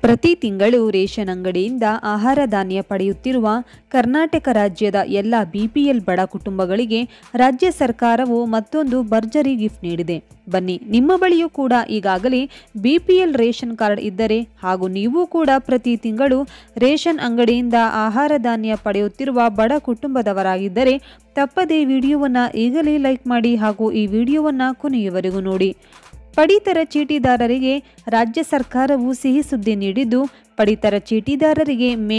ಪ್ರತಿ ತಿಂಗಳು ರೇಷನ್ ಅಂಗಡಿಯಿಂದ ಆಹಾರ ಧಾನ್ಯ ಪಡೆಯುತ್ತಿರುವ ಕರ್ನಾಟಕ ರಾಜ್ಯದ ಎಲ್ಲ ಬಿಪಿಎಲ್ ಬಡ ಕುಟುಂಬಗಳಿಗೆ ರಾಜ್ಯ ಸರ್ಕಾರವು ಮತ್ತೊಂದು ಭರ್ಜರಿ ಗಿಫ್ಟ್ ನೀಡಿದೆ. ಬನ್ನಿ, ನಿಮ್ಮ ಬಳಿಯೂ ಕೂಡ ಈಗಾಗಲೇ ಬಿಪಿಎಲ್ ರೇಷನ್ ಕಾರ್ಡ್ ಇದ್ದರೆ ಹಾಗೂ ನೀವು ಕೂಡ ಪ್ರತಿ ತಿಂಗಳು ರೇಷನ್ ಅಂಗಡಿಯಿಂದ ಆಹಾರ ಧಾನ್ಯ ಪಡೆಯುತ್ತಿರುವ ಬಡ ಕುಟುಂಬದವರಾಗಿದ್ದರೆ ತಪ್ಪದೇ ವಿಡಿಯೋವನ್ನು ಈಗಲೇ ಲೈಕ್ ಮಾಡಿ ಹಾಗೂ ಈ ವಿಡಿಯೋವನ್ನು ಕೊನೆಯವರೆಗೂ ನೋಡಿ. ಪಡಿತರ ಚೀಟಿದಾರರಿಗೆ ರಾಜ್ಯ ಸರ್ಕಾರವು ಸಿಹಿ ಸುದ್ದಿ ನೀಡಿದ್ದು, ಪಡಿತರ ಚೀಟಿದಾರರಿಗೆ ಮೇ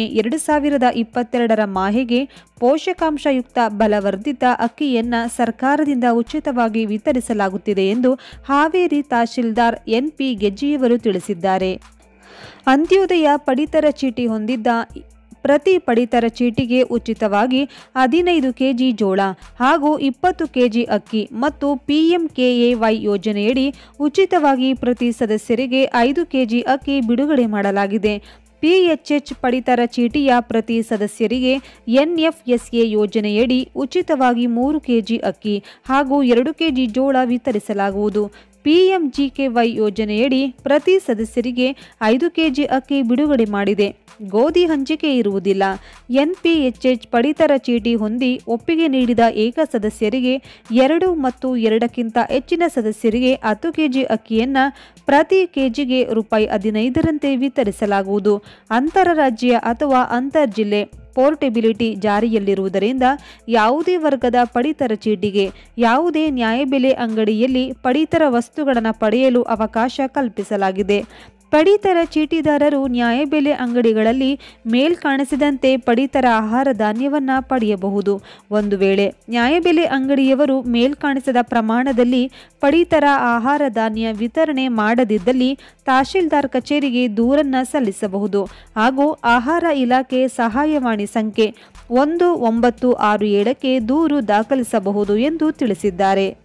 2022 ಮಾಹೆಗೆ ಪೋಷಕಾಂಶಯುಕ್ತ ಬಲವರ್ಧಿತ ಅಕ್ಕಿಯನ್ನು ಸರ್ಕಾರದಿಂದ ಉಚಿತವಾಗಿ ವಿತರಿಸಲಾಗುತ್ತಿದೆ ಎಂದು ಹಾವೇರಿ ತಹಶೀಲ್ದಾರ್ NP ಗೆಜ್ಜೆಯವರು ತಿಳಿಸಿದ್ದಾರೆ. ಅಂತ್ಯೋದಯ ಪಡಿತರ ಚೀಟಿ ಹೊಂದಿದ್ದ ಪ್ರತಿ ಪಡಿತರ ಚೀಟಿಗೆ ಉಚಿತವಾಗಿ 15 ಕೆಜಿ ಜೋಳ ಹಾಗೂ 20 ಕೆಜಿ ಅಕ್ಕಿ ಮತ್ತು PMKAY ಯೋಜನೆಯಡಿ ಉಚಿತವಾಗಿ ಪ್ರತಿ ಸದಸ್ಯರಿಗೆ 5 ಕೆಜಿ ಅಕ್ಕಿ ಬಿಡುಗಡೆ ಮಾಡಲಾಗಿದೆ. PHH ಪಡಿತರ ಚೀಟಿಯ ಪ್ರತಿ ಸದಸ್ಯರಿಗೆ NFSA ಯೋಜನೆಯಡಿ ಉಚಿತವಾಗಿ 3 ಕೆಜಿ ಅಕ್ಕಿ ಹಾಗೂ 2 ಕೆಜಿ ಜೋಳ ವಿತರಿಸಲಾಗುವುದು. PMGKY ಯೋಜನೆಯಡಿ ಪ್ರತಿ ಸದಸ್ಯರಿಗೆ 5 ಕೆಜಿ ಅಕ್ಕಿ ಬಿಡುಗಡೆ ಮಾಡಿದೆ. ಗೋಧಿ ಹಂಚಿಕೆ ಇರುವುದಿಲ್ಲ. NPHH ಪಡಿತರ ಚೀಟಿ ಹೊಂದಿ ಒಪ್ಪಿಗೆ ನೀಡಿದ ಏಕ ಸದಸ್ಯರಿಗೆ 2 ಮತ್ತು 2ಕ್ಕಿಂತ ಹೆಚ್ಚಿನ ಸದಸ್ಯರಿಗೆ 10 ಕೆಜಿ ಅಕ್ಕಿಯನ್ನು ಪ್ರತಿ ಕೆಜಿಗೆ ₹15ರಂತೆ ವಿತರಿಸಲಾಗುವುದು. ಅಂತರರಾಜ್ಯ ಅಥವಾ ಅಂತರ್ ಜಿಲ್ಲೆ ಪೋರ್ಟೆಬಿಲಿಟಿ ಜಾರಿಯಲ್ಲಿರುವುದರಿಂದ ಯಾವುದೇ ವರ್ಗದ ಪಡಿತರ ಚೀಟಿಗೆ ಯಾವುದೇ ನ್ಯಾಯಬೆಲೆ ಅಂಗಡಿಯಲ್ಲಿ ಪಡಿತರ ವಸ್ತುಗಳನ್ನು ಪಡೆಯಲು ಅವಕಾಶ ಕಲ್ಪಿಸಲಾಗಿದೆ. ಪಡಿತರ ಚೀಟಿದಾರರು ನ್ಯಾಯಬೆಲೆ ಅಂಗಡಿಗಳಲ್ಲಿ ಮೇಲ್ಕಾಣಿಸಿದಂತೆ ಪಡಿತರ ಆಹಾರ ಧಾನ್ಯವನ್ನು ಪಡೆಯಬಹುದು. ಒಂದು ವೇಳೆ ನ್ಯಾಯಬೆಲೆ ಅಂಗಡಿಯವರು ಮೇಲ್ಕಾಣಿಸಿದ ಪ್ರಮಾಣದಲ್ಲಿ ಪಡಿತರ ಆಹಾರ ಧಾನ್ಯ ವಿತರಣೆ ಮಾಡದಿದ್ದಲ್ಲಿ ತಹಶೀಲ್ದಾರ್ ಕಚೇರಿಗೆ ದೂರನ್ನು ಸಲ್ಲಿಸಬಹುದು ಹಾಗೂ ಆಹಾರ ಇಲಾಖೆ ಸಹಾಯವಾಣಿ ಸಂಖ್ಯೆ 1967ಕ್ಕೆ ದೂರು ದಾಖಲಿಸಬಹುದು ಎಂದು ತಿಳಿಸಿದ್ದಾರೆ.